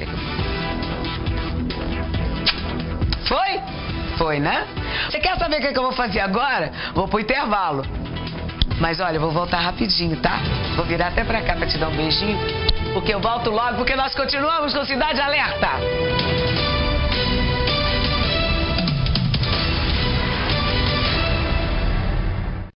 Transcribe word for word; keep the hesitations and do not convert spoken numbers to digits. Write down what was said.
você. Foi? Foi, né? Você quer saber o que, é que eu vou fazer agora? Vou pro intervalo. Mas olha, eu vou voltar rapidinho, tá? Vou virar até pra cá pra te dar um beijinho. Porque eu volto logo, porque nós continuamos com Cidade Alerta.